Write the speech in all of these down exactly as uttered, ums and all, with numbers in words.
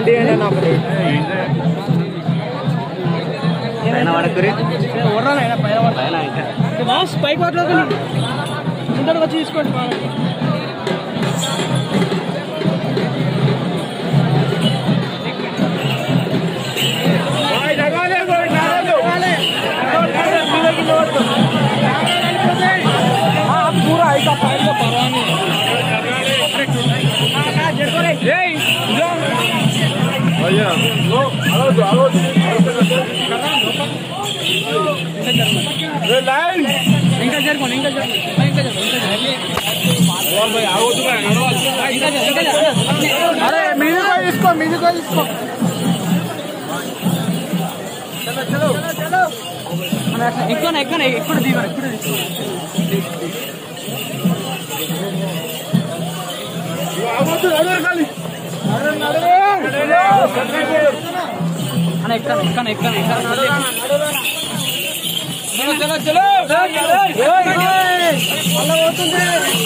twenty అయినా నాకు పైన వరకు బాస్ పైకి పట్టలేదు ముందరకు వచ్చి తీసుకోండి पूरा ऐसा फाइल का परवाह नहीं भैया लो हेलो हेलो ये लाइन इनका जर कौन इनका जर इनका जर और भाई आओ तो भाई इनका जर इनका जर अरे म्यूजिक को इसको म्यूजिक को इसको चलो चलो चलो इनको ना इनको ना इनको दीवार इनको आवो तो अरे खाली अरे नडरे అన్న ఎక్కడ ఎక్కడ ఎక్కడ ఎక్కడ చలో చలో చలో అలా అవుతుంది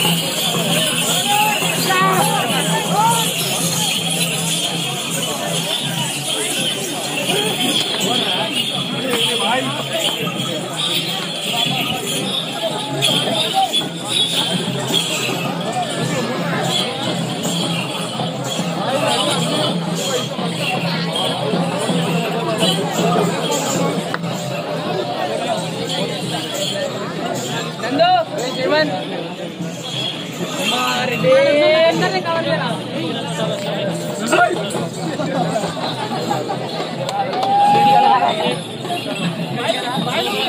हमारे देश कवर लेना